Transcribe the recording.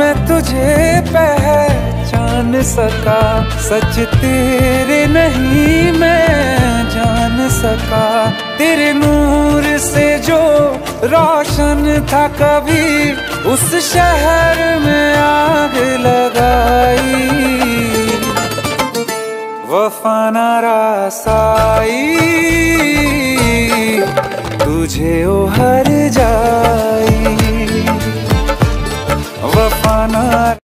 मैं तुझे पहचान सका, सच तेरे नहीं मैं जान सका। तेरे नूर से जो रोशन था कभी, उस शहर में आग लगाई। वफा ना रासाई तुझे ओ हर जाई, वफा ना